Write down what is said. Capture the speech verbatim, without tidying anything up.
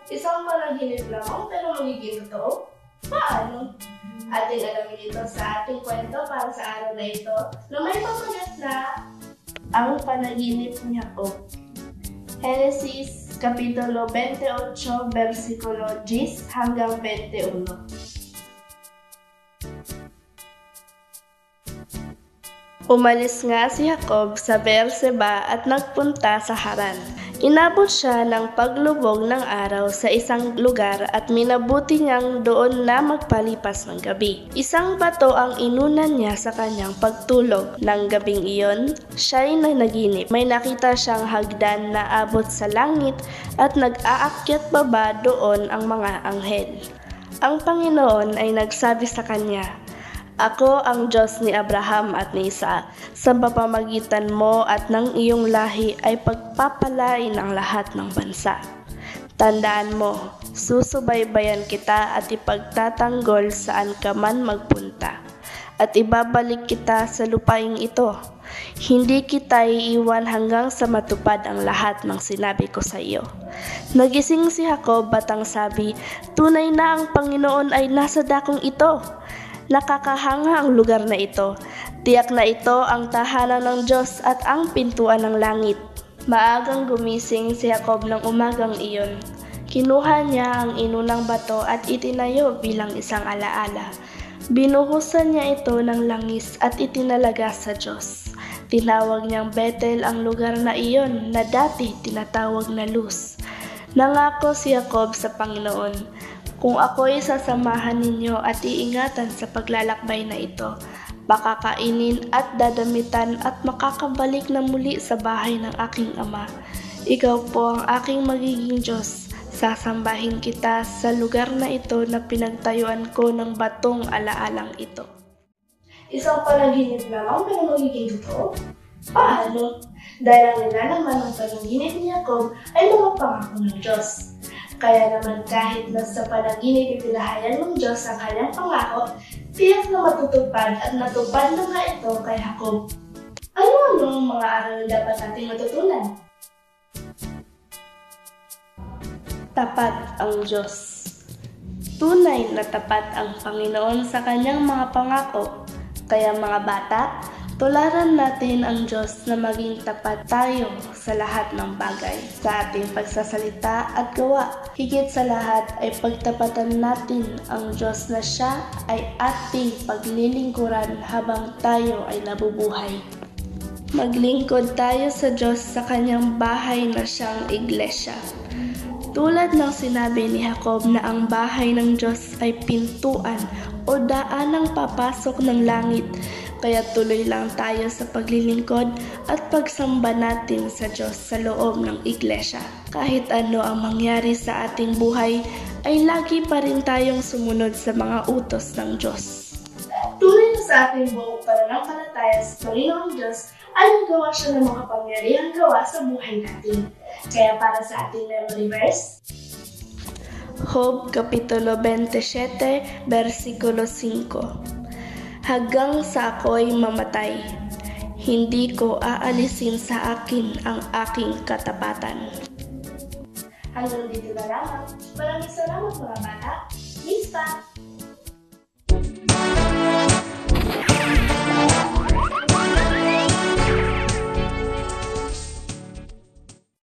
Isang panaginip lamang pero magiging totoo? Paano? Ating alamin ito sa ating kwento para sa araw na ito na may pamagat na ang panaginip ni Jacob. Genesis Kapitulo twenty-eight, versikulo ten hanggang twenty-one. Umalis nga si Jacob sa Beer-sheba at nagpunta sa Haran. Inabot siya ng paglubog ng araw sa isang lugar at minabuti niyang doon na magpalipas ng gabi. Isang bato ang inunan niya sa kanyang pagtulog. Nang gabing iyon, siya'y nanaginip. May nakita siyang hagdan na abot sa langit at nag-aakyat baba doon ang mga anghel. Ang Panginoon ay nagsabi sa kanya, "Ako ang Diyos ni Abraham at ni Isaac. Sa pamamagitan mo at ng iyong lahi ay pagpapalain ang lahat ng bansa. Tandaan mo, susubaybayan kita at ipagtatanggol saan ka man magpunta. At ibabalik kita sa lupaing ito. Hindi kita iiwan hanggang sa matupad ang lahat ng sinabi ko sa iyo." Nagising si Jacob at ang sabi, "Tunay na ang Panginoon ay nasa dakong ito. Nakakahanga ang lugar na ito. Tiyak na ito ang tahanan ng Diyos at ang pintuan ng langit." Maagang gumising si Jacob ng umagang iyon. Kinuha niya ang inunang bato at itinayo bilang isang alaala. Binuhusan niya ito ng langis at itinalaga sa Diyos. Tinawag niyang Bethel ang lugar na iyon na dati tinatawag na Luz. Nangako si Jacob sa Panginoon, "Kung ako'y sasamahan ninyo at iingatan sa paglalakbay na ito, pakakainin at dadamitan at makakabalik na muli sa bahay ng aking ama. Ikaw po ang aking magiging Diyos. Sasambahin kita sa lugar na ito na pinagtayuan ko ng batong alaalang ito." Isang panaginip lamang pero magiging totoo? Paano? Dahil ang nilalaman ng panaginip ni Jacob ay mga pangako ng Diyos. Kaya naman kahit na sa panaginip ipinahayan ng Diyos ang kanyang pangako, tiyak na matutupad at natupad na nga ito kay Jacob. Ano-ano ang mga aral na dapat natin matutunan? Tapat ang Diyos. Tunay na tapat ang Panginoon sa kanyang mga pangako. Kaya mga bata, tularan natin ang Diyos na maging tapat tayo sa lahat ng bagay, sa ating pagsasalita at gawa. Higit sa lahat ay pagtapatan natin ang Diyos na Siya ay ating paglilingkuran habang tayo ay nabubuhay. Maglingkod tayo sa Diyos sa Kanyang bahay na siyang iglesia. Tulad ng sinabi ni Jacob na ang bahay ng Diyos ay pintuan o daanang papasok ng langit, kaya tuloy lang tayo sa paglilingkod at pagsamba natin sa Diyos sa loob ng iglesia. Kahit ano ang mangyari sa ating buhay, ay lagi pa rin tayong sumunod sa mga utos ng Diyos. Tunay na sa ating buong pananampalataya sa Panginoong Diyos, ay nagawa siya ng mga pangyarihang gawa sa buhay natin. Kaya para sa ating memory verse, Job Kapitulo twenty-seven, versikulo five. "Hanggang sa ako'y mamatay, hindi ko aalisin sa akin ang aking katapatan." Hanggang dito na lamang. Maraming salamat mga bata. Lista!